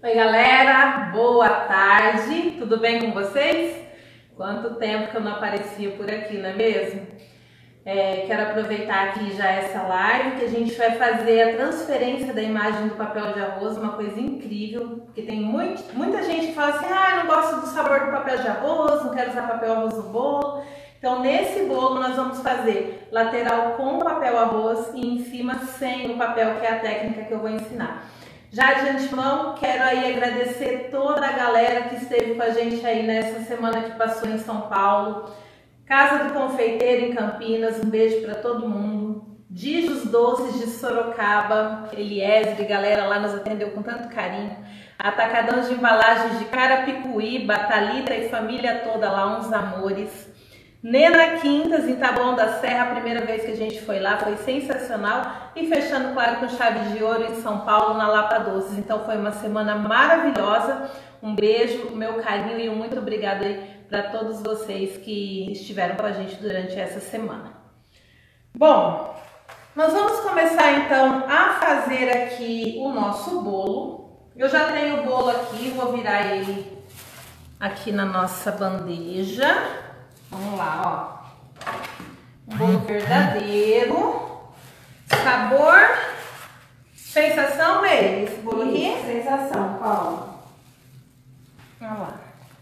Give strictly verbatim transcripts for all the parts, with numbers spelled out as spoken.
Oi galera, boa tarde, tudo bem com vocês? Quanto tempo que eu não aparecia por aqui, não é mesmo? É, quero aproveitar aqui já essa live que a gente vai fazer a transferência da imagem do papel de arroz, uma coisa incrível, porque tem muito, muita gente que fala assim, ah, eu não gosto do sabor do papel de arroz, não quero usar papel arroz no bolo. Então nesse bolo nós vamos fazer lateral com papel arroz e em cima sem o papel, que é a técnica que eu vou ensinar. Já de antemão, quero aí agradecer toda a galera que esteve com a gente aí nessa semana que passou em São Paulo. Casa do Confeiteiro em Campinas, um beijo para todo mundo. Dijos Doces de Sorocaba, Eliezer e galera lá nos atendeu com tanto carinho. Atacadão de Embalagens de Carapicuíba, Thalita e família toda lá, uns amores. Nena Quintas, em Taboão da Serra, a primeira vez que a gente foi lá, foi sensacional. E fechando, claro, com chave de ouro em São Paulo, na Lapa Doces. Então foi uma semana maravilhosa. Um beijo, meu carinho e um muito obrigado aí para todos vocês que estiveram com a gente durante essa semana. Bom, nós vamos começar então a fazer aqui o nosso bolo. Eu já tenho o bolo aqui, vou virar ele aqui na nossa bandeja. Vamos lá, ó. Um bolo verdadeiro. Sabor. Sensação, Meire, esse bolo aqui? Sensação, Paula. Olha lá.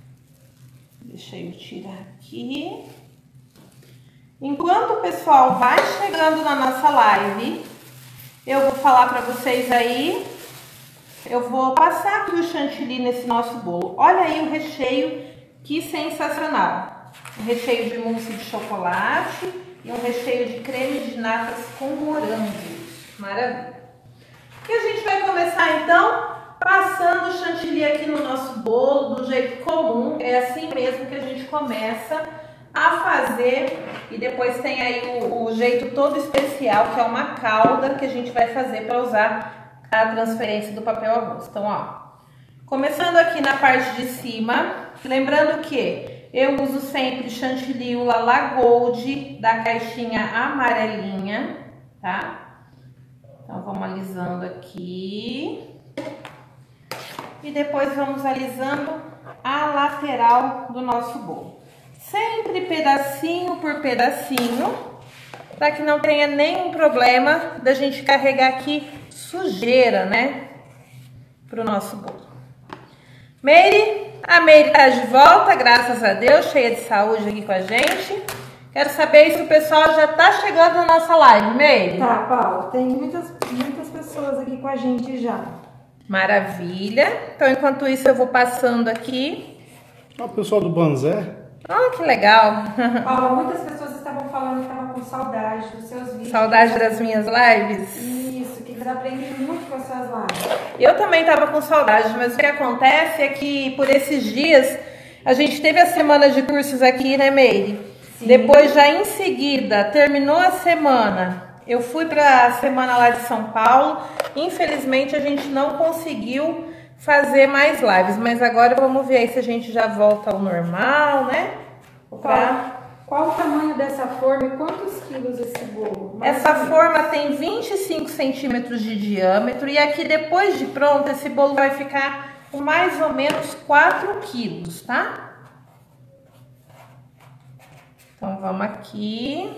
Deixa eu tirar aqui. Enquanto o pessoal vai chegando na nossa live, eu vou falar para vocês aí. Eu vou passar aqui o chantilly nesse nosso bolo. Olha aí o recheio, que sensacional. Um recheio de mousse de chocolate e um recheio de creme de natas com morango. Maravilha. E a gente vai começar então passando o chantilly aqui no nosso bolo do jeito comum. É assim mesmo que a gente começa a fazer. E depois tem aí o, o jeito todo especial, que é uma calda que a gente vai fazer para usar a transferência do papel arroz. Então, ó, começando aqui na parte de cima, lembrando que eu uso sempre chantilly Lala Gold da caixinha amarelinha, tá? Então vamos alisando aqui. E depois vamos alisando a lateral do nosso bolo. Sempre pedacinho por pedacinho, para que não tenha nenhum problema da gente carregar aqui sujeira, né? Pro nosso bolo. Meire, a Meire tá de volta, graças a Deus, cheia de saúde aqui com a gente. Quero saber se o pessoal já tá chegando na nossa live, Meire. Tá, Paula, tem muitas, muitas pessoas aqui com a gente já. Maravilha. Então, enquanto isso, eu vou passando aqui. Olha o pessoal do Banzé. Oh, que legal. Paula, muitas pessoas estavam falando que estavam com saudade dos seus vídeos. Saudade das minhas lives? Isso, que eles aprendem muito com as suas lives. Eu também tava com saudade, mas o que acontece é que por esses dias a gente teve a semana de cursos aqui, né, Meire? Sim. Depois, já em seguida, terminou a semana. Eu fui para a semana lá de São Paulo. Infelizmente, a gente não conseguiu fazer mais lives, mas agora vamos ver aí se a gente já volta ao normal, né? Pra... Qual o tamanho dessa forma e quantos quilos esse bolo? Mais Essa forma tem vinte e cinco centímetros de diâmetro e aqui depois de pronto esse bolo vai ficar com mais ou menos quatro quilos, tá? Então vamos aqui.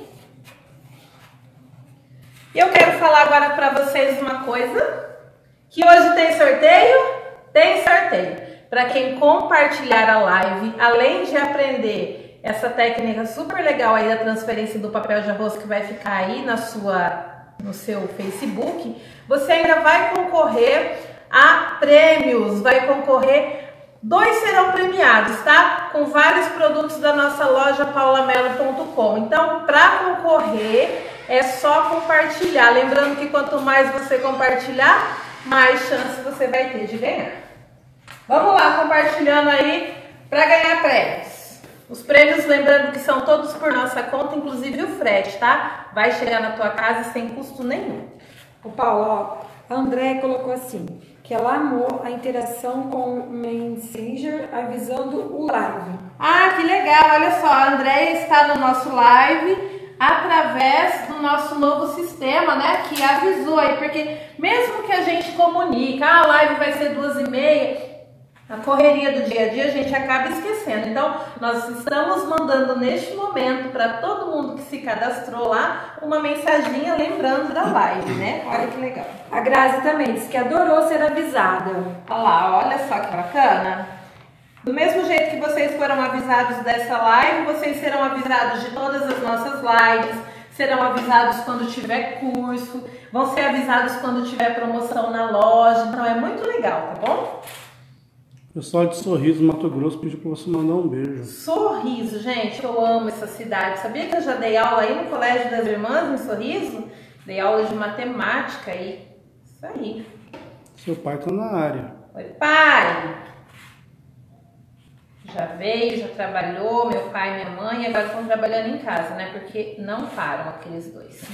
E eu quero falar agora para vocês uma coisa, que hoje tem sorteio, tem sorteio. Para quem compartilhar a live, além de aprender essa técnica super legal aí da transferência do papel de arroz que vai ficar aí na sua, no seu Facebook, você ainda vai concorrer a prêmios, vai concorrer, dois serão premiados, tá? Com vários produtos da nossa loja paulamelo ponto com. Então, para concorrer, é só compartilhar. Lembrando que quanto mais você compartilhar, mais chance você vai ter de ganhar. Vamos lá, compartilhando aí para ganhar prêmios. Os prêmios, lembrando que são todos por nossa conta, inclusive o frete, tá? Vai chegar na tua casa sem custo nenhum. O Paulo, ó, a André colocou assim, que ela amou a interação com o Messenger avisando o live. Ah, que legal! Olha só, a André está no nosso live através do nosso novo sistema, né, que avisou aí, porque mesmo que a gente comunica, ah, a live vai ser duas e meia, a correria do dia a dia a gente acaba esquecendo. Então, nós estamos mandando neste momento para todo mundo que se cadastrou lá uma mensaginha lembrando da live, né? Olha que legal. A Grazi também disse que adorou ser avisada. Olha lá, olha só que bacana. Do mesmo jeito que vocês foram avisados dessa live, vocês serão avisados de todas as nossas lives, serão avisados quando tiver curso, vão ser avisados quando tiver promoção na loja. Então, é muito legal, tá bom? O pessoal de Sorriso, Mato Grosso, pediu para você mandar um beijo. Sorriso, gente, eu amo essa cidade. Sabia que eu já dei aula aí no Colégio das Irmãs, em Sorriso? Dei aula de matemática aí. Isso aí. Seu pai tá na área. Oi, pai! Já veio, já trabalhou, meu pai e minha mãe, agora estão trabalhando em casa, né? Porque não param aqueles dois.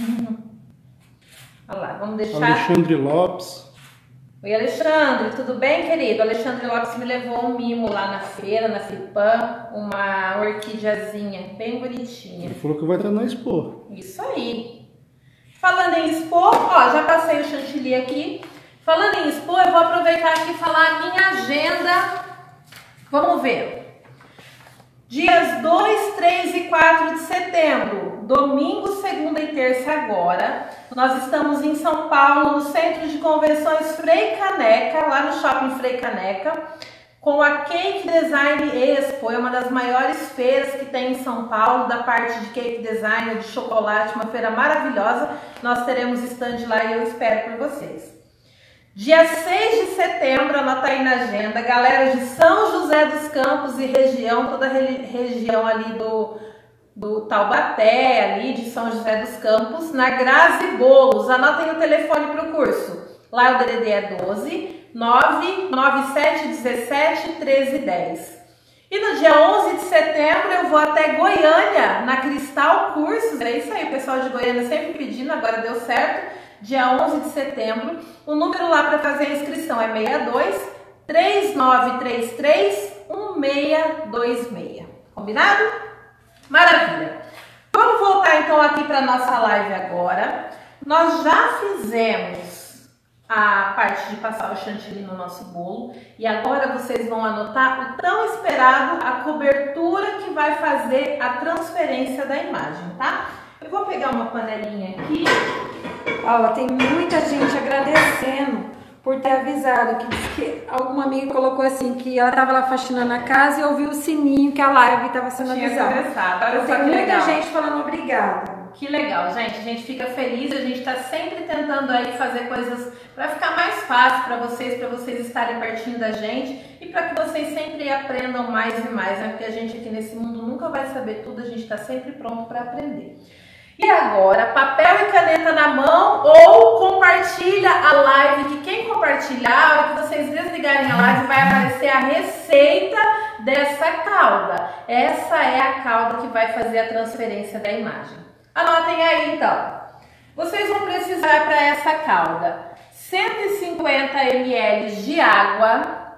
Olha lá, vamos deixar... Alexandre Lopes. Oi, Alexandre, tudo bem, querido? Alexandre Lopes me levou um mimo lá na feira, na Flipan, uma orquidiazinha bem bonitinha. Ele falou que vai estar na Expo. Isso aí. Falando em Expo, ó, já passei o chantilly aqui. Falando em Expo, eu vou aproveitar aqui e falar a minha agenda. Vamos ver. Dias dois, três e quatro de setembro, domingo, segunda e terça agora, nós estamos em São Paulo, no Centro de Convenções Frei Caneca, lá no Shopping Frei Caneca, com a Cake Design Expo, é uma das maiores feiras que tem em São Paulo, da parte de cake design, de chocolate, uma feira maravilhosa. Nós teremos stand lá e eu espero por vocês. Dia seis de setembro, anota aí na agenda, galera de São José dos Campos e região, toda a região ali do, do Taubaté, ali de São José dos Campos, na Grazi Bolos. Anotem o telefone para o curso. Lá o D D D é doze, nove nove sete um sete, um três um zero. E no dia onze de setembro eu vou até Goiânia, na Cristal Cursos. É isso aí, o pessoal de Goiânia sempre pedindo, agora deu certo. Dia onze de setembro, o número lá para fazer a inscrição é seis dois, três nove três três, um seis dois seis. Combinado? Maravilha! Vamos voltar então aqui para nossa live agora. Nós já fizemos a parte de passar o chantilly no nosso bolo e agora vocês vão anotar o tão esperado, a cobertura que vai fazer a transferência da imagem, tá? Eu vou pegar uma panelinha aqui. Ó, tem muita gente agradecendo por ter avisado, que disse que alguma amiga colocou assim, que ela estava lá faxinando a casa e ouviu o sininho que a live estava sendo Tinha avisada. começado. Olha só Tem que muita legal. gente falando obrigada. Que legal, gente. A gente fica feliz, a gente está sempre tentando aí fazer coisas para ficar mais fácil para vocês, para vocês estarem pertinho da gente e para que vocês sempre aprendam mais e mais, né? Porque a gente aqui nesse mundo nunca vai saber tudo, a gente está sempre pronto para aprender. E agora, papel e caneta na mão ou compartilha a live, que quem compartilhar, a hora que vocês desligarem a live, vai aparecer a receita dessa calda. Essa é a calda que vai fazer a transferência da imagem. Anotem aí então. Vocês vão precisar para essa calda cento e cinquenta mililitros de água,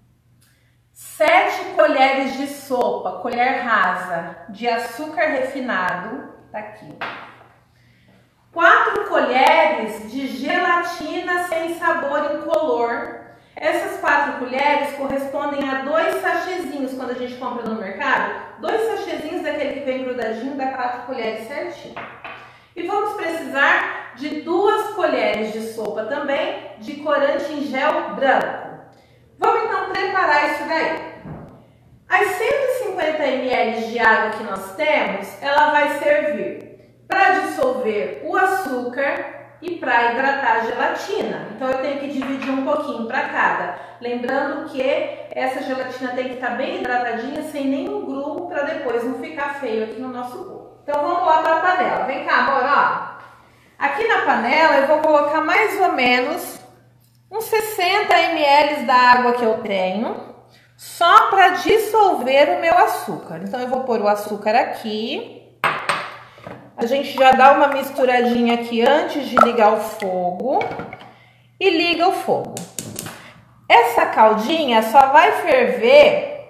sete colheres de sopa, colher rasa, de açúcar refinado. Tá aqui. quatro colheres de gelatina sem sabor incolor. Essas quatro colheres correspondem a dois sachêzinhos quando a gente compra no mercado. Dois sachêzinhos daquele que vem grudadinho, dá quatro colheres certinho. E vamos precisar de duas colheres de sopa também de corante em gel branco. Vamos então preparar isso daí. As cento e cinquenta mililitros de água que nós temos, ela vai servir para dissolver o açúcar e para hidratar a gelatina. Então eu tenho que dividir um pouquinho para cada. Lembrando que essa gelatina tem que estar bem hidratadinha, sem nenhum grumo, para depois não ficar feio aqui no nosso bolo. Então vamos lá para a panela. Vem cá, amor, ó. Aqui na panela eu vou colocar mais ou menos uns sessenta mililitros da água que eu tenho, só para dissolver o meu açúcar. Então eu vou pôr o açúcar aqui. A gente já dá uma misturadinha aqui antes de ligar o fogo e liga o fogo. Essa caldinha só vai ferver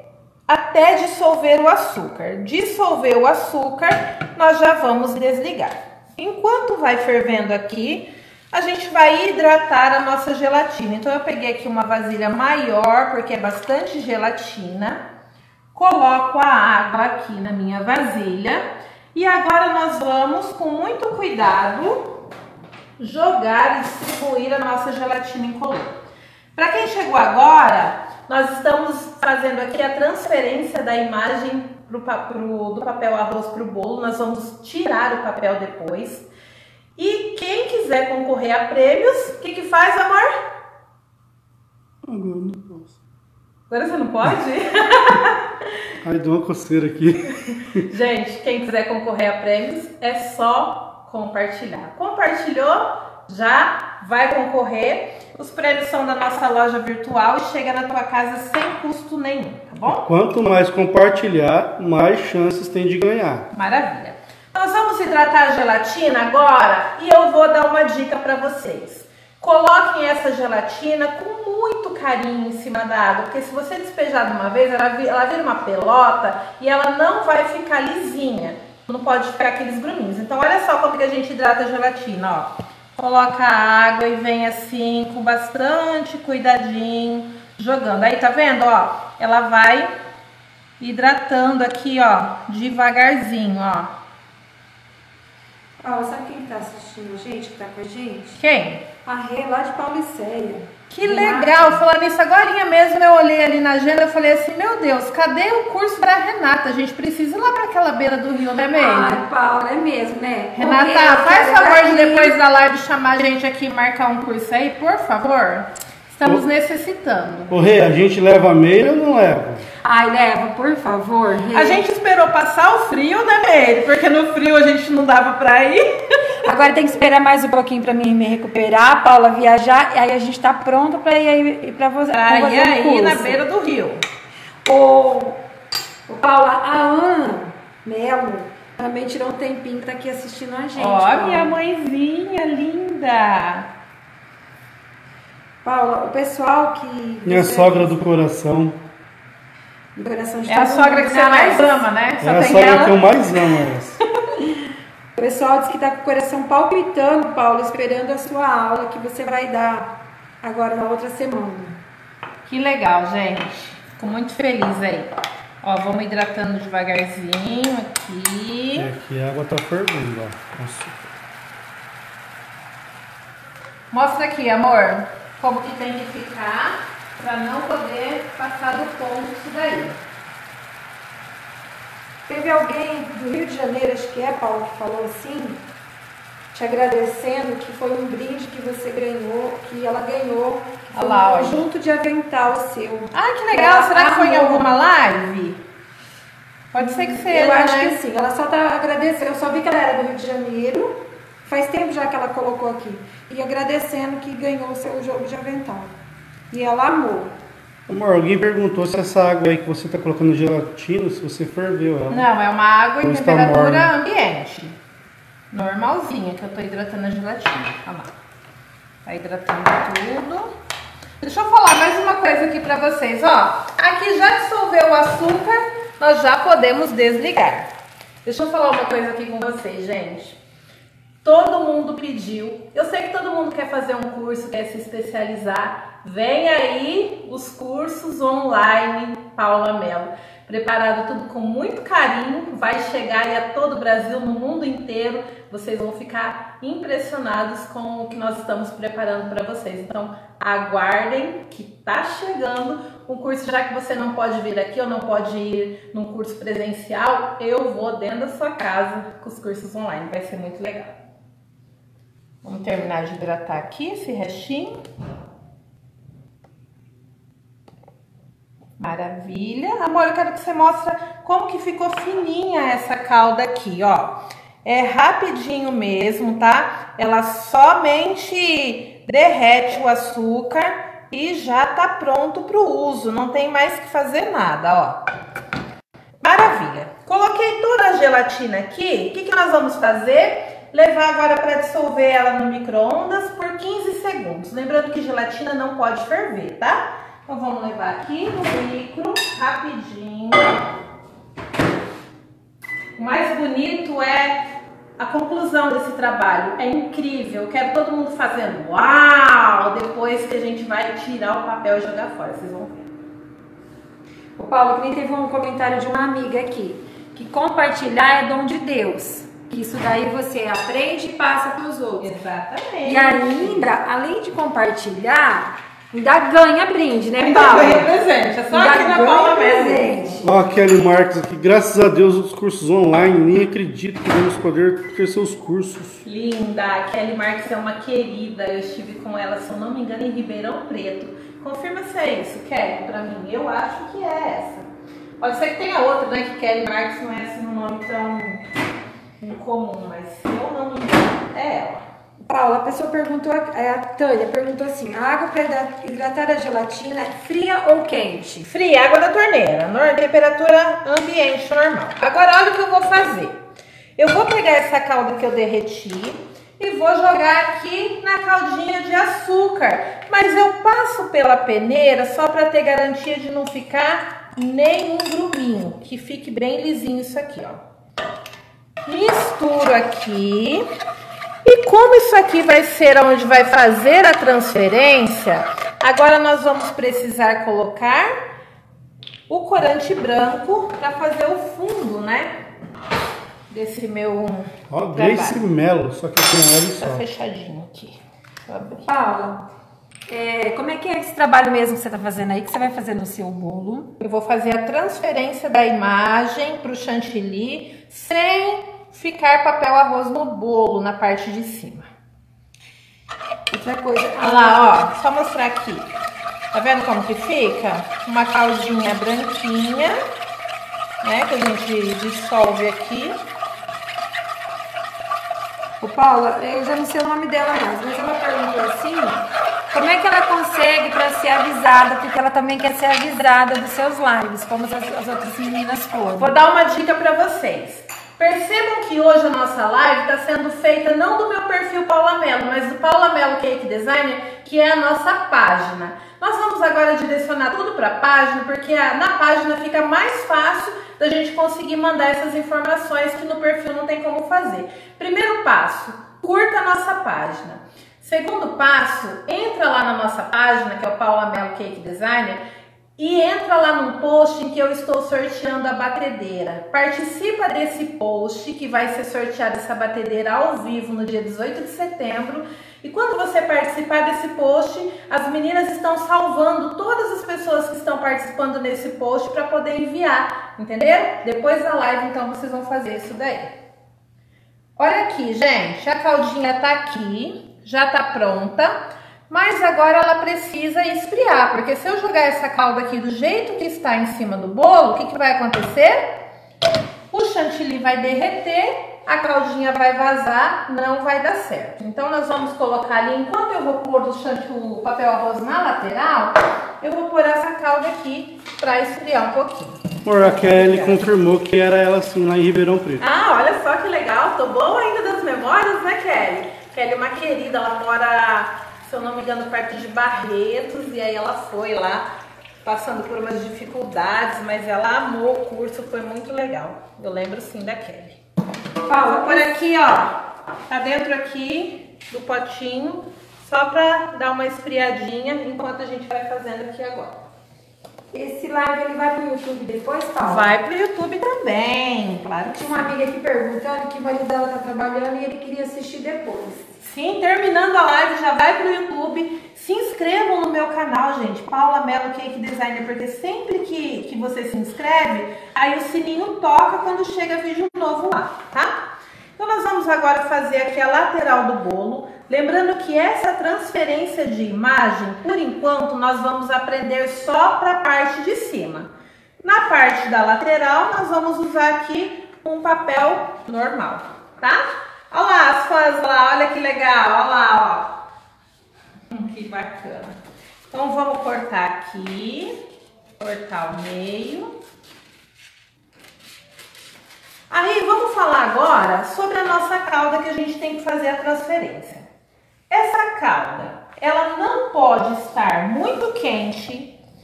até dissolver o açúcar. Dissolver o açúcar, nós já vamos desligar. Enquanto vai fervendo aqui, a gente vai hidratar a nossa gelatina. Então eu peguei aqui uma vasilha maior, porque é bastante gelatina. Coloco a água aqui na minha vasilha. E agora nós vamos, com muito cuidado, jogar e distribuir a nossa gelatina incolor. Para quem chegou agora, nós estamos fazendo aqui a transferência da imagem pro, pro, do papel arroz para o bolo. Nós vamos tirar o papel depois. E quem quiser concorrer a prêmios, o que que faz, amor? Agora não posso. Agora você não pode? Ai, deu uma coceira aqui. Gente, quem quiser concorrer a prêmios, é só compartilhar. Compartilhou, já vai concorrer. Os prêmios são da nossa loja virtual e chega na tua casa sem custo nenhum, tá bom? Quanto mais compartilhar, mais chances tem de ganhar. Maravilha. Nós vamos hidratar a gelatina agora e eu vou dar uma dica para vocês. Coloquem essa gelatina com muito carinho em cima da água, porque se você despejar de uma vez, ela vira, ela vira uma pelota e ela não vai ficar lisinha. Não pode ficar aqueles gruminhos. Então olha só como que a gente hidrata a gelatina, ó. Coloca a água e vem assim com bastante cuidadinho, jogando. Aí tá vendo, ó? Ela vai hidratando aqui, ó, devagarzinho, ó. Ó, sabe quem tá assistindo a gente, que tá com a gente? Quem? A Rê, lá de Paulicéia. Que legal, falando isso agora mesmo, eu olhei ali na agenda e falei assim, meu Deus, cadê o curso pra Renata? A gente precisa ir lá pra aquela beira do rio, né, Meire? Ai, Paula, é mesmo, né? Renata, Porque faz eu favor quero de ir. depois da live chamar a gente aqui e marcar um curso aí, por favor. Estamos necessitando. Ô Rê, a gente leva a meia ou não leva? Ai, leva, por favor, Rê. A gente esperou passar o frio, né, Meire? Porque no frio a gente não dava pra ir. Agora tem que esperar mais um pouquinho pra mim me recuperar, a Paula viajar, e aí a gente tá pronta pra ir aí pra você. Pra pra ir fazer um aí curso. na beira do rio. Ô, ô, Paula, a Ana Melo também tirou um tempinho, tá aqui assistindo a gente. Ó, Paula. minha mãezinha linda. Paula, o pessoal que... Minha sogra do coração. Do coração de É a todo sogra mundo, que né, você mais Alex? ama, né? Só É a tem sogra ela. que eu mais amo, essa. O pessoal diz que tá com o coração palpitando, Paula, esperando a sua aula que você vai dar agora na outra semana. Que legal, gente. Fico muito feliz aí. Ó, vamos hidratando devagarzinho aqui. E aqui a água tá fervendo, ó. Nossa. Mostra aqui, amor, como que tem que ficar pra não poder passar do ponto isso daí. Teve alguém do Rio de Janeiro, acho que é, Paula, que falou assim, te agradecendo, que foi um brinde que você ganhou, que ela ganhou, que foi Olha lá, um ó. conjunto de avental seu. Ai, que legal. Ela Será que foi em amou. alguma live? Pode ser que seja, Eu acho né? que sim, ela só tá agradecendo, eu só vi que ela era do Rio de Janeiro, faz tempo já que ela colocou aqui, e agradecendo que ganhou o seu jogo de avental. E ela amou. Amor, alguém perguntou se essa água aí que você tá colocando gelatina, se você ferveu ela. Não, é uma água em Ou está temperatura morna. ambiente. Normalzinha, que eu tô hidratando a gelatina. Olha lá. Tá hidratando tudo. Deixa eu falar mais uma coisa aqui pra vocês, ó. Aqui já dissolveu o açúcar, nós já podemos desligar. Deixa eu falar uma coisa aqui com vocês, gente. Todo mundo pediu. Eu sei que todo mundo quer fazer um curso, quer se especializar. Vem aí os cursos online Paula Melo. Preparado tudo com muito carinho. Vai chegar aí a todo o Brasil, no mundo inteiro. Vocês vão ficar impressionados com o que nós estamos preparando para vocês. Então, aguardem que tá chegando um curso. Já que você não pode vir aqui ou não pode ir num curso presencial, eu vou dentro da sua casa com os cursos online. Vai ser muito legal. Vamos terminar de hidratar aqui esse restinho. Maravilha. Amor, eu quero que você mostre como que ficou fininha essa calda aqui, ó. É rapidinho mesmo, tá? Ela somente derrete o açúcar e já tá pronto pro uso. Não tem mais que fazer nada, ó. Maravilha. Coloquei toda a gelatina aqui. O que que nós vamos fazer? Levar agora para dissolver ela no micro-ondas por quinze segundos. Lembrando que gelatina não pode ferver, tá? Então vamos levar aqui no micro, rapidinho. O mais bonito é a conclusão desse trabalho. É incrível, eu quero todo mundo fazendo uau, depois que a gente vai tirar o papel e jogar fora, vocês vão ver. O Paulo, que nem teve um comentário de uma amiga aqui, que compartilhar é dom de Deus. Que isso daí você aprende e passa para os outros. Exatamente. E ainda, além de compartilhar, ainda ganha brinde, né, Ainda Paulo? ganha presente, é só Ainda aqui na ganha Paula presente. mesmo. Ó, a Kelly Marques aqui, graças a Deus os cursos online, nem acredito que vamos poder ter seus cursos. Linda, a Kelly Marques é uma querida, eu estive com ela, se eu não me engano, em Ribeirão Preto. Confirma se é isso, Kelly, pra mim, eu acho que é essa. Pode ser que tenha outra, né, que Kelly Marques não é assim um nome tão incomum, mas se eu não me engano, é ela. Paula, a pessoa perguntou, é a Tânia perguntou assim, a água para hidratar a gelatina é fria ou quente? Fria, água da torneira, no- temperatura ambiente normal. Agora olha o que eu vou fazer. Eu vou pegar essa calda que eu derreti e vou jogar aqui na caldinha de açúcar. Mas eu passo pela peneira só para ter garantia de não ficar nenhum gruminho, que fique bem lisinho isso aqui, ó. Misturo aqui. E como isso aqui vai ser onde vai fazer a transferência, agora nós vamos precisar colocar o corante branco para fazer o fundo, né? Desse meu Ó, Grace trabalho. Mello, só que com L Tá só. fechadinho aqui. Deixa eu abrir. Paula, é, como é que é esse trabalho mesmo que você está fazendo aí, que você vai fazer no seu bolo? Eu vou fazer a transferência da imagem para o chantilly sem ficar papel arroz no bolo na parte de cima. Outra coisa, Olha lá, ó, só mostrar aqui. Tá vendo como que fica? Uma caldinha branquinha, né, que a gente dissolve aqui. o Paula, eu já não sei o nome dela mais, mas ela perguntou assim, como é que ela consegue para ser avisada, porque ela também quer ser avisada dos seus lives, como as, as outras meninas foram. Vou dar uma dica para vocês. Percebam que hoje a nossa live está sendo feita não do meu perfil Paula Mello, mas do Paula Mello Cake Designer, que é a nossa página. Nós vamos agora direcionar tudo para a página, porque a, na página fica mais fácil da gente conseguir mandar essas informações que no perfil não tem como fazer. Primeiro passo, curta a nossa página. Segundo passo, entra lá na nossa página, que é o Paula Mello Cake Designer, e entra lá num post em que eu estou sorteando a batedeira. Participa desse post que vai ser sorteada essa batedeira ao vivo no dia dezoito de setembro. E quando você participar desse post, as meninas estão salvando todas as pessoas que estão participando nesse post para poder enviar, entenderam? Depois da live, então, vocês vão fazer isso daí. Olha aqui, gente, a caldinha tá aqui, já tá pronta. Mas agora ela precisa esfriar, porque se eu jogar essa calda aqui do jeito que está em cima do bolo, o que, que vai acontecer? O chantilly vai derreter, a caldinha vai vazar, não vai dar certo. Então nós vamos colocar ali, enquanto eu vou pôr o, chantilly, o papel arroz na lateral, eu vou pôr essa calda aqui para esfriar um pouquinho. Amor, a Kelly confirmou que era ela assim lá em Ribeirão Preto. Ah, olha só que legal, tô boa ainda das memórias, né, Kelly? Kelly é uma querida, ela mora, se eu não me engano, perto de Barretos, e aí ela foi lá, passando por umas dificuldades, mas ela amou o curso, foi muito legal. Eu lembro sim da Kelly. Paula, Vou por aqui, ó, tá dentro aqui do potinho, só pra dar uma esfriadinha, enquanto a gente vai fazendo aqui agora. esse live ele vai pro YouTube depois, Paula? Vai pro YouTube também, claro que Tinha uma amiga aqui perguntando que o marido dela tá trabalhando e ele queria assistir depois. sim, terminando a live, já vai pro YouTube. Se inscrevam no meu canal, gente, Paula Mello Cake Designer, porque sempre que, que você se inscreve, aí o sininho toca quando chega vídeo novo lá, tá? Então nós vamos agora fazer aqui a lateral do bolo. Lembrando que essa transferência de imagem, por enquanto, nós vamos aprender só para a parte de cima. Na parte da lateral, nós vamos usar aqui um papel normal, tá? Olha lá as fãs lá, olha que legal, olha lá, ó. Hum, que bacana. Então vamos cortar aqui, cortar o meio. Aí vamos falar agora sobre a nossa calda que a gente tem que fazer a transferência. Essa calda, ela não pode estar muito quente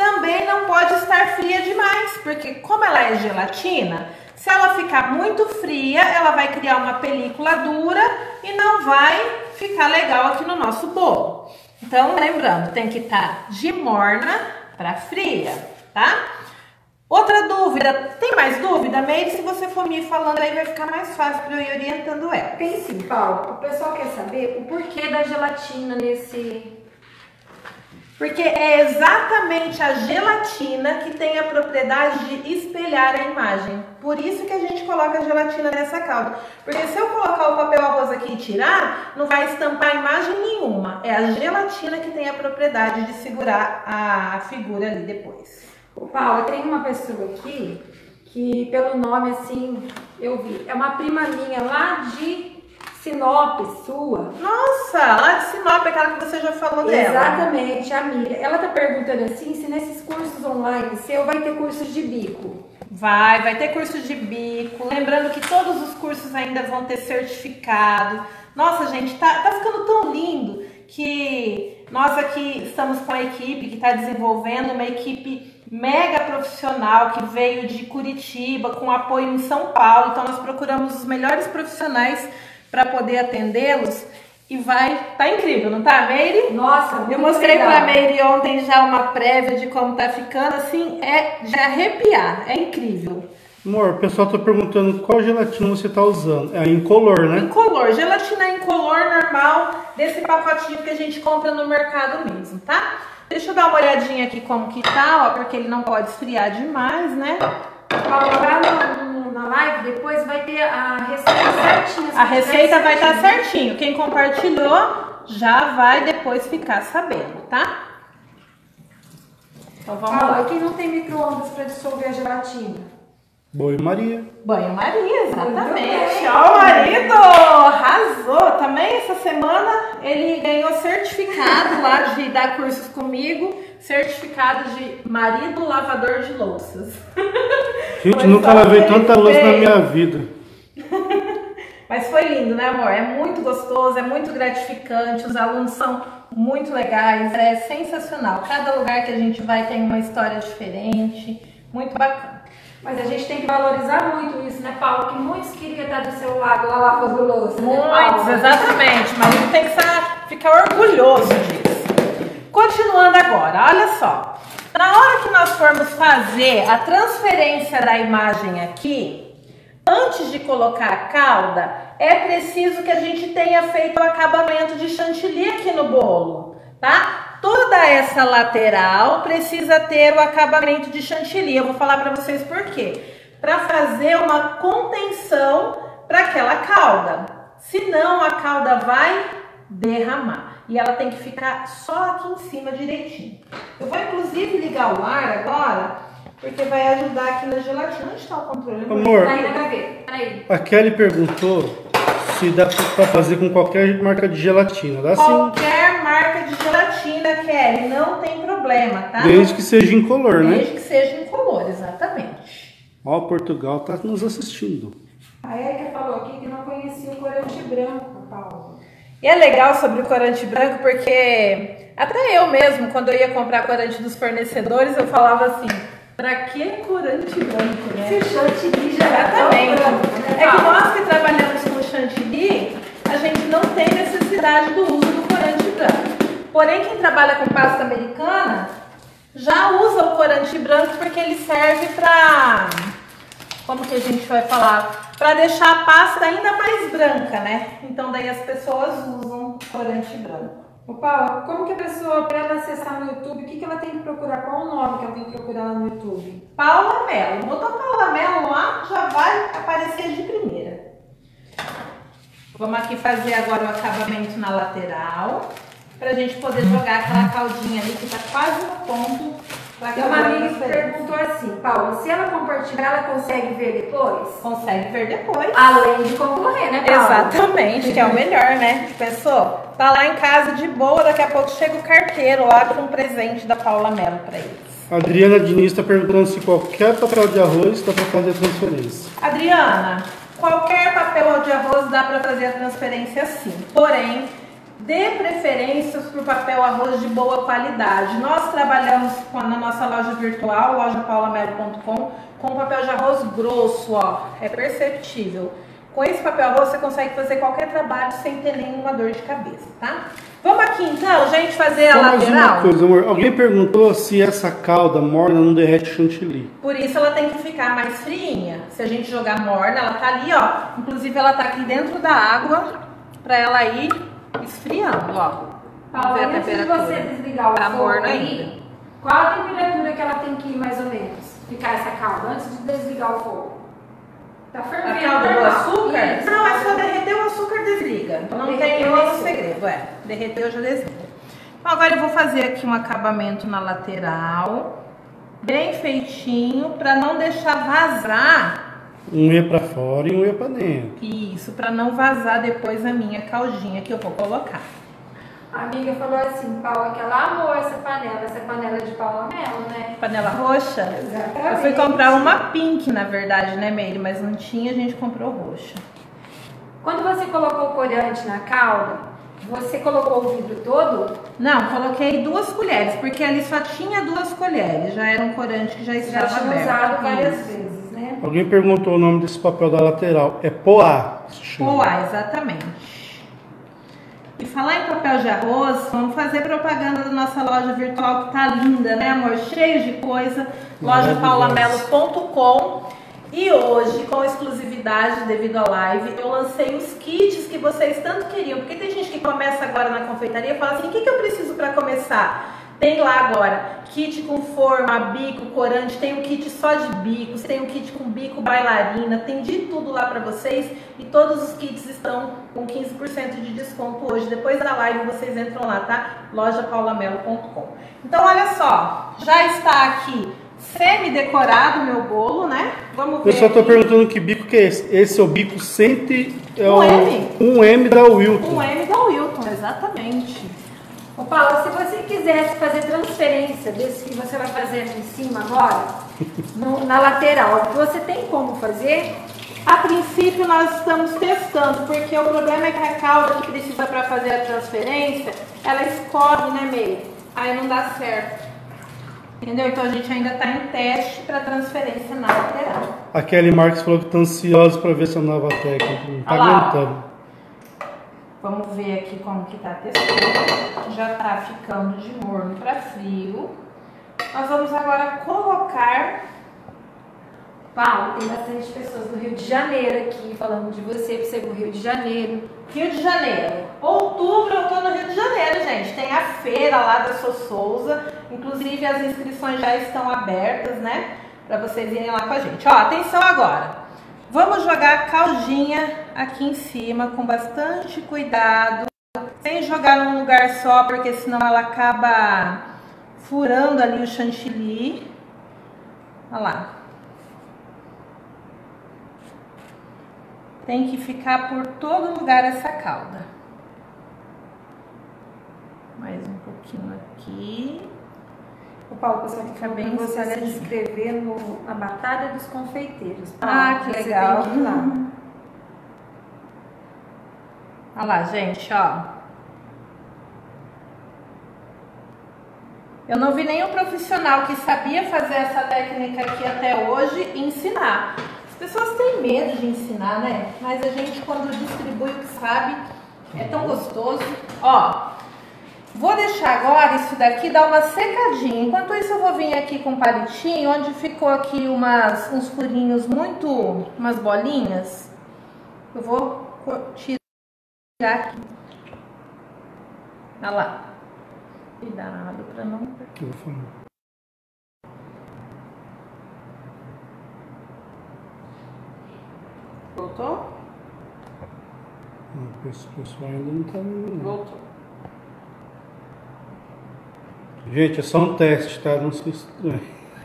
também não pode estar fria demais, porque como ela é gelatina, se ela ficar muito fria, ela vai criar uma película dura e não vai ficar legal aqui no nosso bolo. Então, lembrando, tem que estar de morna para fria, tá? Outra dúvida, tem mais dúvida, Meire? Se você for me falando aí, vai ficar mais fácil para eu ir orientando ela. Tem sim, Paulo. O pessoal quer saber o porquê da gelatina nesse... Porque é exatamente a gelatina que tem a propriedade de espelhar a imagem. Por isso que a gente coloca a gelatina nessa calda. Porque se eu colocar o papel arroz aqui e tirar, não vai estampar imagem nenhuma. É a gelatina que tem a propriedade de segurar a figura ali depois. Ô, Paula, tem uma pessoa aqui que, pelo nome assim, eu vi. É uma prima minha lá de Sinop, sua. Nossa, lá de Sinop, aquela que você já falou dela. Exatamente, a Miriam. Ela tá perguntando assim, se nesses cursos online seu vai ter cursos de bico. Vai, vai ter curso de bico. Lembrando que todos os cursos ainda vão ter certificado. Nossa, gente, tá, tá ficando tão lindo que nós aqui estamos com a equipe que está desenvolvendo, uma equipe mega profissional que veio de Curitiba com apoio em São Paulo. Então nós procuramos os melhores profissionais para poder atendê-los e vai, tá incrível, não tá, Meire? Nossa, muito eu mostrei legal. pra Meire ontem já uma prévia de como tá ficando, assim, é de arrepiar, é incrível. Amor, o pessoal tá perguntando qual gelatina você tá usando. É incolor, né? Incolor, gelatina incolor normal, desse pacotinho que a gente compra no mercado mesmo, tá? Deixa eu dar uma olhadinha aqui como que tá, ó, porque ele não pode esfriar demais, né? Lá no, na live, depois vai ter a receita certinha. A receita vai estar certinho. Quem compartilhou já vai depois ficar sabendo, tá? Então vamos Paula, lá. quem não tem micro-ondas para dissolver a gelatina? Banho-maria. Banho-maria, exatamente. Muito Ó, o marido arrasou. Também essa semana ele ganhou certificado lá de dar cursos comigo. Certificado de marido lavador de louças. Gente, Foi nunca só lavei ele tanta louça na fez. minha vida. Mas foi lindo, né, amor? É muito gostoso, é muito gratificante, os alunos são muito legais, é sensacional. Cada lugar que a gente vai tem uma história diferente, muito bacana. Mas a gente tem que valorizar muito isso, né, Paulo? Que muitos queriam estar do seu lado lá lavando louça, né, Paulo? Muitos, exatamente, mas a gente tem que ficar orgulhoso disso. Continuando agora, olha só. Na hora que nós formos fazer a transferência da imagem aqui, antes de colocar a calda, é preciso que a gente tenha feito o acabamento de chantilly aqui no bolo, tá? Toda essa lateral precisa ter o acabamento de chantilly. Eu vou falar para vocês por quê. Para fazer uma contenção para aquela calda. Senão a calda vai derramar. E ela tem que ficar só aqui em cima direitinho. Eu vou inclusive ligar o ar agora, porque vai ajudar aqui na gelatina. Onde está o controle? Amor, Tá aí na gaveta, peraí. a Kelly perguntou se dá pra fazer com qualquer marca de gelatina. Dá sim, Qualquer marca de gelatina, Kelly, não tem problema, tá? desde que seja incolor, né? Desde que seja incolor, exatamente. Ó, Portugal tá nos assistindo. A Erika falou aqui que não conhecia o corante branco, Paulo. E é legal sobre o corante branco porque até eu mesmo, quando eu ia comprar corante dos fornecedores, eu falava assim, pra que corante branco, né? Esse chantilly já Exatamente. é tão branco, né, É que Paulo? nós que trabalhamos com chantilly, a gente não tem necessidade do uso do corante branco. Porém, quem trabalha com pasta americana já usa o corante branco porque ele serve pra... Como que a gente vai falar? Para deixar a pasta ainda mais branca, né? Então daí as pessoas usam corante branco. Ô, Paula, como que a pessoa, para ela acessar no YouTube, o que, que ela tem que procurar? Qual o nome que ela tem que procurar lá no YouTube? Paula Mello. Botou Paula Mello lá, já vai aparecer de primeira. Vamos aqui fazer agora o acabamento na lateral, pra gente poder jogar aquela caldinha ali que tá quase no ponto. Tem uma amiga que perguntou assim, Paula, se ela compartilhar, ela consegue ver depois? Consegue ver depois. Além de concorrer, né, Paula? Exatamente, que é o melhor, né? Pensou? Tá lá em casa de boa, daqui a pouco chega o carteiro lá com um presente da Paula Mello pra eles. A Adriana Diniz está perguntando se qualquer papel de arroz dá para fazer a transferência. Adriana, qualquer papel de arroz dá para fazer a transferência sim, porém Dê preferências por papel arroz de boa qualidade. Nós trabalhamos com, na nossa loja virtual, loja paula melo ponto com, com papel de arroz grosso, ó, é perceptível. Com esse papel arroz você consegue fazer qualquer trabalho sem ter nenhuma dor de cabeça, tá? Vamos aqui então, gente, fazer a Só mais lateral? uma coisa, amor. Alguém perguntou se essa calda morna não derrete chantilly. Por isso ela tem que ficar mais friinha. Se a gente jogar morna, ela tá ali, ó. Inclusive ela tá aqui dentro da água pra ela ir esfriando, ó. Paula, Ver a antes de temperatura. você desligar o Tá fogo morno aí, ainda. qual a temperatura que ela tem que ir mais ou menos? Ficar essa calda, antes de desligar o fogo. Tá A fervendo. calda do normal. açúcar? Isso. Não, é só derreter o açúcar, desliga. Não tem Derreteu, nenhum desliga. segredo, é. Derreteu, já desliga. Agora eu vou fazer aqui um acabamento na lateral, bem feitinho, pra não deixar vazar. Um ia pra fora e um ia pra dentro. Isso, pra não vazar depois a minha caldinha que eu vou colocar. A amiga falou assim, Paula, que ela amou essa panela, essa panela de Paula Melo, né? Panela roxa? Exatamente. Eu fui comprar uma pink, na verdade, né, Meire? Mas não tinha, a gente comprou roxa. Quando você colocou o corante na calda, você colocou o vidro todo? Não, coloquei duas colheres, porque ali só tinha duas colheres. Já era um corante que já Já estava tinha aberto. usado várias Isso. vezes, né? Alguém perguntou o nome desse papel da lateral. É poá. se chama. Poá, exatamente. E falar em papel de arroz, vamos fazer propaganda da nossa loja virtual que tá linda, né, amor? Cheio de coisa. loja paula melo ponto com. E hoje, com exclusividade devido à live, eu lancei os kits que vocês tanto queriam. Porque tem gente que começa agora na confeitaria e fala assim, o que, que eu preciso para começar? Tem lá agora kit com forma, bico, corante, tem um kit só de bicos, tem um kit com bico bailarina, tem de tudo lá para vocês. E todos os kits estão com quinze por cento de desconto hoje. Depois da live vocês entram lá, tá? loja paula melo ponto com. Então olha só, já está aqui semi-decorado o meu bolo, né? Vamos O ver. pessoal tá aqui. perguntando que bico que é esse. Esse é o bico cem. É Um o, M? um M da Wilton. Um M da Wilton, exatamente. Ô Paula, se você quisesse fazer transferência desse que você vai fazer aqui em cima agora, no- na lateral, você tem como fazer? A princípio nós estamos testando, porque o problema é que a calda que precisa para fazer a transferência, ela escorre, né, meio? Aí não dá certo. Entendeu? Então a gente ainda está em teste para transferência na lateral. A Kelly Marques falou que tá ansiosa pra ver essa nova técnica. Não tá Olha lá. aguentando. Vamos ver aqui como que tá a textura. Já tá ficando de morno para frio. Nós vamos agora colocar. Paulo, tem bastante pessoas do Rio de Janeiro aqui falando de você, pra você ir pro Rio de Janeiro. Rio de Janeiro. Outubro eu tô no Rio de Janeiro, gente. Tem a feira lá da Sou Souza. Inclusive as inscrições já estão abertas, né? Pra vocês irem lá com a gente. Ó, atenção agora. Vamos jogar a caldinha aqui em cima com bastante cuidado. Sem jogar num lugar só, porque senão ela acaba furando ali o chantilly. Olha lá. Tem que ficar por todo lugar essa calda. Mais um pouquinho aqui. O Paulo, o pessoal Fica fica bem bem você se salgadinho. inscrever no, na Batalha dos Confeiteiros. Paulo, Ah, que você legal. tem que ir lá. Olha lá, gente, ó. Eu não vi nenhum profissional que sabia fazer essa técnica aqui até hoje ensinar. As pessoas têm medo de ensinar, né? Mas a gente, quando distribui o que sabe, é tão gostoso. Ó, vou deixar agora isso daqui dar uma secadinha. Enquanto isso, eu vou vir aqui com um palitinho, onde ficou aqui umas, uns furinhos muito, umas bolinhas. Eu vou tirar aqui. Olha lá. Cuidado pra não... Eu vou falar. Voltou? Não, o pessoal ainda não tá... Não. Voltou. Gente, é só um teste, tá? Não se estranhe.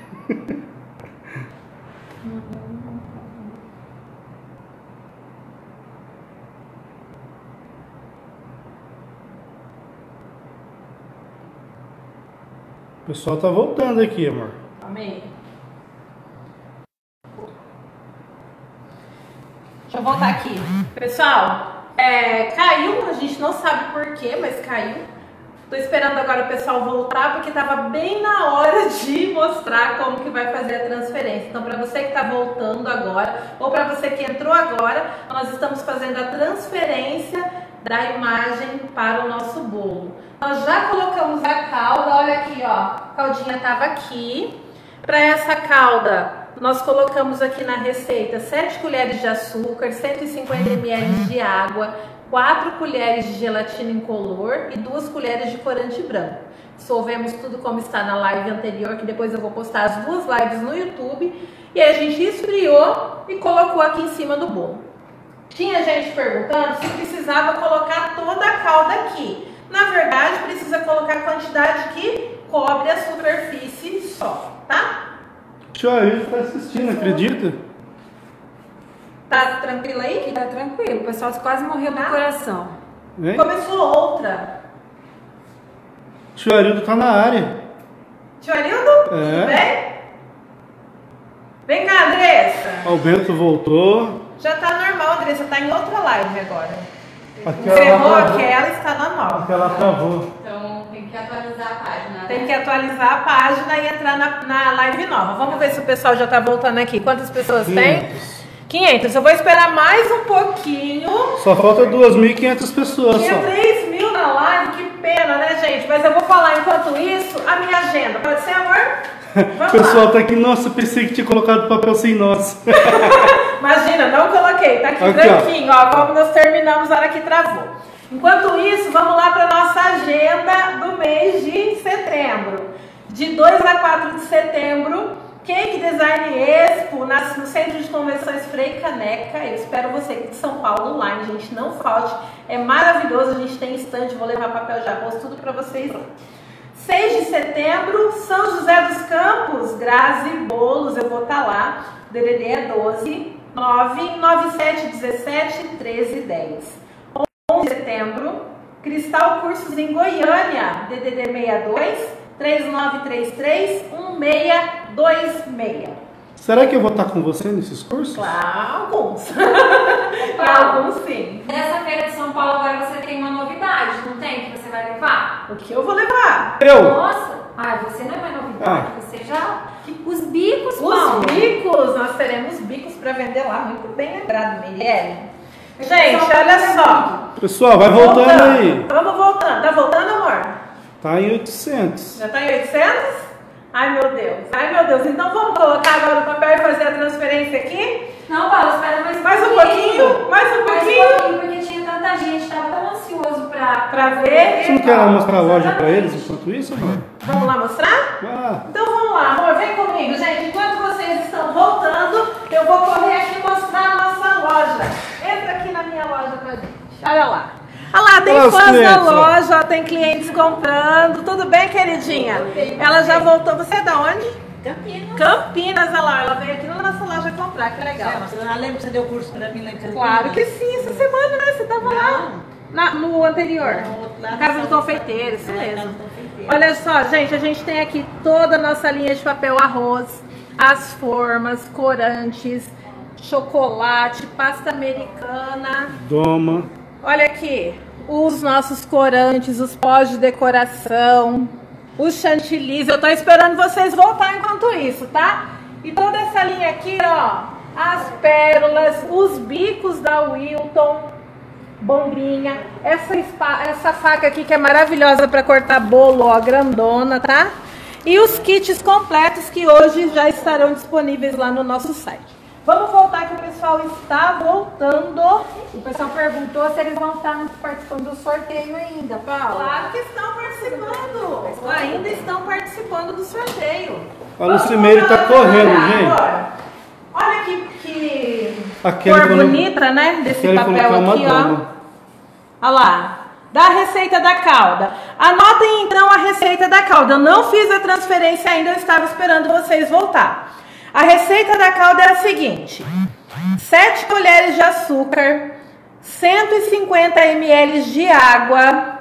O pessoal tá voltando aqui, amor. Amei. Deixa eu voltar aqui. Pessoal, é, É, caiu, a gente não sabe porquê, mas caiu. Tô esperando agora o pessoal voltar, porque tava bem na hora de mostrar como que vai fazer a transferência. Então, para você que tá voltando agora, ou para você que entrou agora, nós estamos fazendo a transferência da imagem para o nosso bolo. Nós já colocamos a calda, olha aqui, ó, a caldinha tava aqui. Para essa calda, nós colocamos aqui na receita sete colheres de açúcar, cento e cinquenta mililitros de água, quatro colheres de gelatina incolor e duas colheres de corante branco. Dissolvemos tudo como está na live anterior, que depois eu vou postar as duas lives no YouTube. E aí a gente esfriou e colocou aqui em cima do bolo. Tinha gente perguntando se precisava colocar toda a calda aqui. Na verdade, precisa colocar a quantidade que cobre a superfície só, tá? Tio Ailton está assistindo, acredita? Tá tranquilo aí? Tá tranquilo, o pessoal quase morreu do coração. Hein? Começou outra. Tio Ailton tá na área. Tio Arildo? É. Tudo bem? Vem cá, Andressa. O Bento voltou. Já tá normal, Andressa, tá em outra live agora. Aquela Encerrou travou. aquela, está na nova. Aquela travou. Então tem que atualizar a página. Tem que atualizar a página e entrar na, na live nova. Vamos ver se o pessoal já tá voltando aqui. Quantas pessoas tem? quinhentos. quinhentos. Eu vou esperar mais um pouquinho. Só falta duas mil e quinhentas pessoas Tinha só. três mil na live, que pena, né, gente? Mas eu vou falar enquanto isso a minha agenda. Pode ser, amor? Vamos O pessoal lá. tá aqui, nossa, pensei que tinha colocado papel sem nós. Imagina, não coloquei. Tá aqui, Aqui, branquinho, ó. Como nós terminamos, a hora que travou. Enquanto isso, vamos lá para nossa agenda do mês de setembro. De dois a quatro de setembro, Cake Design Expo na- no Centro de Convenções Frei Caneca. Eu espero você aqui de São Paulo online, gente, não falte. É maravilhoso, a gente tem estande, vou levar papel de arroz, tudo para vocês lá. seis de setembro, São José dos Campos, Grazi Bolos, eu vou estar lá. D D D é doze, nove nove sete um sete, treze dez. onze de setembro, Cristal Cursos em Goiânia, D D D sessenta e dois, três nove três três, um seis dois seis. Será que eu vou estar com você nesses cursos? Claro, alguns. Alguns sim. Nessa feira de São Paulo agora você tem uma novidade, não tem? Que você vai levar? O que eu vou levar? Eu! Nossa! Ah, você não é mais novidade, Ah. você já... Os bicos, Os Paulo. bicos, nós teremos bicos para vender lá, muito bem lembrado, Mirielle. Gente, Gente, olha só. Pessoal, vai voltando aí. Vamos voltando. Tá voltando, amor? Tá em oitocentos. Já tá em oitocentos? Ai, meu Deus. Ai, meu Deus. Então vamos colocar agora o papel e fazer a transferência aqui? Não, Paulo, espera mais um Mais um pouquinho? Mais um Mais um pouquinho? pouquinho, porque tinha tanta gente, tava tão ansioso pra... Pra ver? Você não quer mostrar a loja pra eles enquanto isso, amor? Vamos lá mostrar? Vai lá. Então vamos lá, amor. Vem comigo, gente. Enquanto vocês estão voltando, eu vou correr aqui mostrar a nossa loja. Entra aqui na minha loja pra gente. Olha lá. Olha lá, tem Olha os fãs da clientes, ó. loja, ó, tem clientes comprando. Tudo bem, queridinha? Ela já voltou. Você é da onde? Campinas. Campinas, olha lá. Ela veio aqui na nossa loja comprar, que legal. Eu lembro que você deu curso pra mim lá em Campinas. Claro que sim, essa semana, né? Você tava lá na- no anterior. Lá Na na casa do São- confeiteiro, isso É, mesmo. casa do confeiteiro. Olha só, gente, a gente tem aqui toda a nossa linha de papel arroz, as formas, corantes, chocolate, pasta americana. Doma. Olha aqui, os nossos corantes, os pós de decoração, os chantilis. Eu tô esperando vocês voltar enquanto isso, tá? E toda essa linha aqui, ó, as pérolas, os bicos da Wilton, bombinha, essa, espa- essa faca aqui que é maravilhosa para cortar bolo, ó, grandona, tá? E os kits completos que hoje já estarão disponíveis lá no nosso site. Vamos voltar que o pessoal está voltando. O pessoal perguntou se eles vão estar participando do sorteio ainda, Paulo. Claro que estão participando. Ainda estão participando do sorteio. A Lucimeire tá correndo, gente. Olha que, que Aquele cor colo- bonita, né? Desse Quero papel colocar uma aqui, ó. doma. Olha lá. Da receita da calda. Anotem então a receita da calda. Eu não fiz a transferência ainda, eu estava esperando vocês voltar. A receita da calda é a seguinte: sete colheres de açúcar, cento e cinquenta mililitros de água,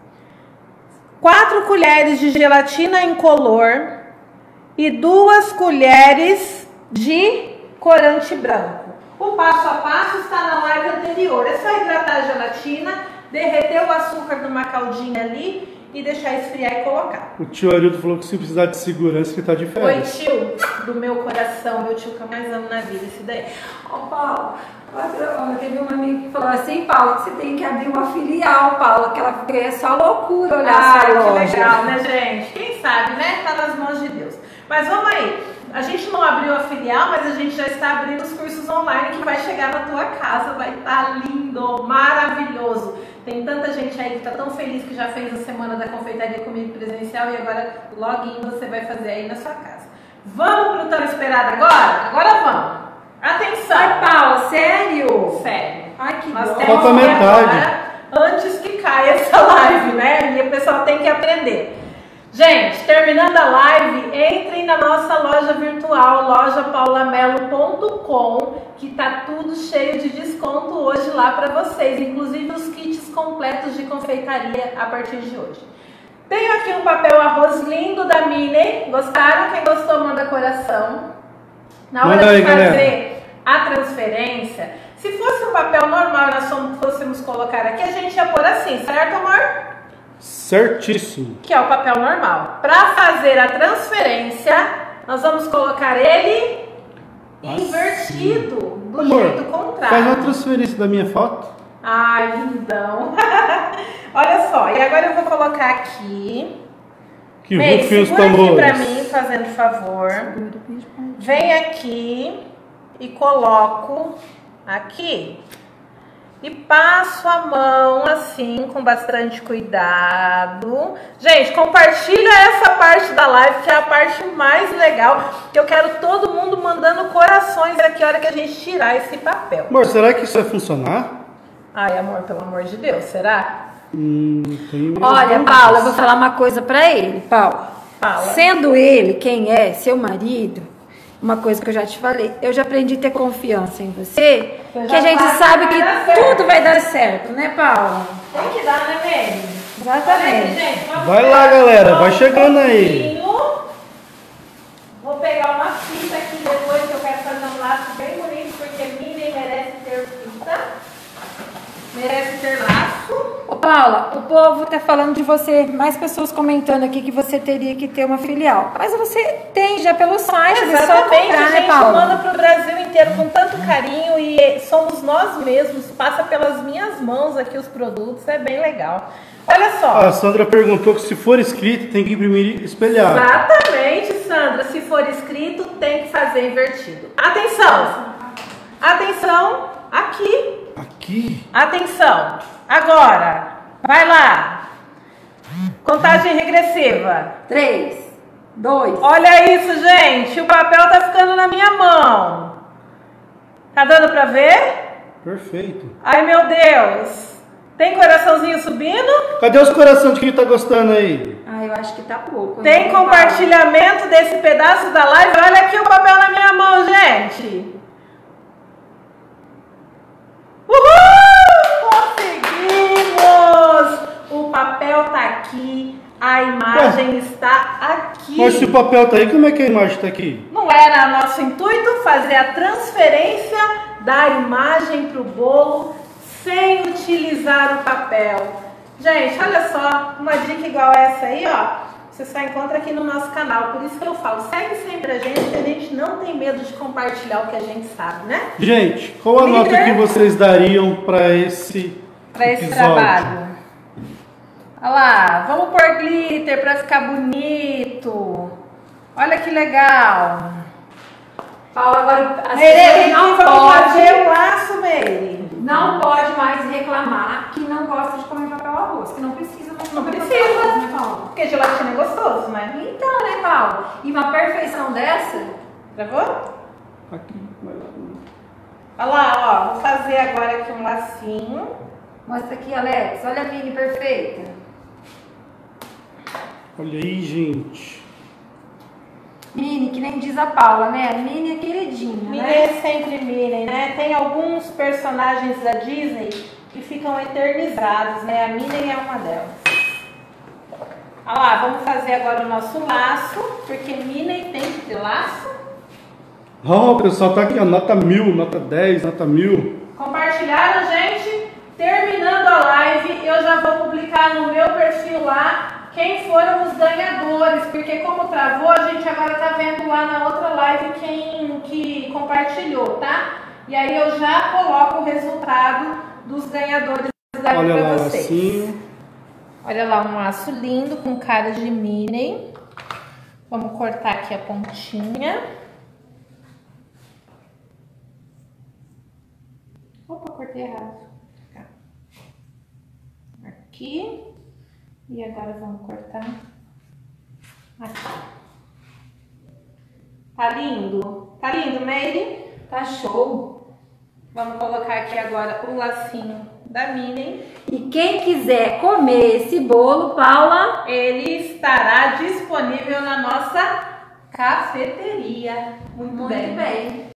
quatro colheres de gelatina incolor e duas colheres de corante branco. O passo a passo está na live anterior. É só hidratar a gelatina, derreter o açúcar numa caldinha ali e deixar esfriar e colocar. O tio Arildo falou que se precisar de segurança, ele tá de Oi, férias. tio, do meu coração, meu tio que eu mais amo na vida, esse daí. Ô, Paulo, teve uma amiga que falou assim, Paulo, que você tem que abrir uma filial, Paulo, que ela porque é só loucura olhar Ah, a sua que loja. legal, né, gente? Quem sabe, né? Tá nas mãos de Deus. Mas vamos aí. A gente não abriu a filial, mas a gente já está abrindo os cursos online que vai chegar na tua casa. Vai estar lindo, maravilhoso. Tem tanta gente aí que está tão feliz que já fez a semana da confeitaria comigo presencial e agora login você vai fazer aí na sua casa. Vamos pro tão esperado agora? Agora vamos. Atenção. Ai, Paulo, sério? Sério. Ai, que Nós dó. temos Falta que metade. agora, antes que caia essa live, né? E o pessoal tem que aprender. Gente, terminando a live, entrem na nossa loja virtual, loja paulamelo ponto com, que tá tudo cheio de desconto hoje lá para vocês, inclusive os kits completos de confeitaria a partir de hoje. Tenho aqui um papel arroz lindo da Minnie. Gostaram? Quem gostou, manda coração. Na hora Manda de aí, fazer galera. a transferência, se fosse um papel normal e nós fôssemos colocar aqui, a gente ia pôr assim, certo, amor? Certíssimo. Que é o papel normal. Para fazer a transferência, nós vamos colocar ele invertido, do Amor, jeito faz uma contrário. transferência da minha foto. Ai, lindão. Olha só, e agora eu vou colocar aqui. Que Bem, rufem os segura aqui tambores. pra mim, fazendo favor. Vem aqui e coloco aqui. E passo a mão assim, com bastante cuidado. Gente, compartilha essa parte da live, que é a parte mais legal. Que eu quero todo mundo mandando corações aqui a hora que a gente tirar esse papel. Amor, será que isso vai funcionar? Ai, amor, pelo amor de Deus, será? Hum, tem Olha, Paulo, eu vou falar uma coisa pra ele, Paulo. Fala. Sendo ele quem é, seu marido, uma coisa que eu já te falei, eu já aprendi a ter confiança em você, Você que já a gente sabe sabe que que vai dar certo. tudo vai dar certo, né, Paulo? Tem que dar, né, Mary? Exatamente. Gente, vamos Vai pegar lá, galera, só vai um chegando aí. pouquinho. Vou pegar uma fita aqui depois, que eu quero fazer um laço bem bonito, porque Minnie merece ter fita. Merece ter laço. Ô, Paula, o povo tá falando de você, mais pessoas comentando aqui que você teria que ter uma filial. Mas você tem já pelo site, é só Exatamente, comprar, a né, gente Paula? manda pro Brasil inteiro com tanto carinho e somos nós mesmos, passa pelas minhas mãos aqui os produtos, é bem legal. Olha só. A Sandra perguntou que se for escrito tem que imprimir espelhado. Exatamente, Sandra, se for escrito tem que fazer invertido. Atenção, atenção, aqui. Aqui? Atenção, agora, vai lá. Contagem regressiva. Três, dois. Olha isso, gente, o papel tá ficando na minha mão. Tá dando pra ver? Perfeito. Ai, meu Deus. Tem coraçãozinho subindo? Cadê os corações de quem tá gostando aí? Ah, eu acho que tá pouco. Tem né, compartilhamento desse pedaço da live? Olha aqui o papel na minha mão, gente. Uhul! Conseguimos! O papel tá aqui, a imagem está aqui. Mas se o papel tá aí, como é que a imagem tá aqui? Não era nosso intuito fazer a transferência da imagem para o bolo sem utilizar o papel. Gente, olha só, uma dica igual essa aí, ó. Você só encontra aqui no nosso canal. Por isso que eu falo, segue sempre a gente, que a gente não tem medo de compartilhar o que a gente sabe, né? Gente, qual a nota Líder. que vocês dariam para esse Para esse episódio? trabalho. Olha lá, vamos pôr glitter para ficar bonito. Olha que legal. Paula, agora as Meire, pessoas não vamos fazer pode, o laço, Meire. não pode mais reclamar que não gosta de comer papel arroz, que não precisa mais Não comer precisa. papel arroz, né, Paula? Porque gelatina é gostoso, né? Então, né, Paula? E uma perfeição dessa, Travou? Aqui, vai lá. Olha lá, ó. Vou fazer agora aqui um lacinho. mostra aqui, Alex, olha a mini perfeita. Olha aí, gente. Mini, que nem diz a Paula, né? Mini é queridinha, Minnie né? é sempre Minnie, né? Tem alguns personagens da Disney que ficam eternizados, né? A Minnie é uma delas. Olha lá, vamos fazer agora o nosso laço, porque Minnie tem que ter laço. Ó, o pessoal tá aqui, ó, nota mil, nota dez, nota mil. Compartilharam, gente? Terminando a live, eu já vou publicar no meu perfil lá quem foram os ganhadores, porque como travou, a gente agora tá vendo lá na outra live quem que compartilhou, tá? E aí eu já coloco o resultado dos ganhadores da Olha para lá, vocês. assim. Olha lá, um laço lindo com cara de Minnie. Vamos cortar aqui a pontinha. Opa, cortei errado. Aqui. E agora vamos cortar aqui. Tá lindo? Tá lindo, Meire? Tá show. Vamos colocar aqui agora o lacinho da Minnie. E quem quiser comer esse bolo, Paula, Ele estará disponível na nossa cafeteria. Muito, muito bem. bem.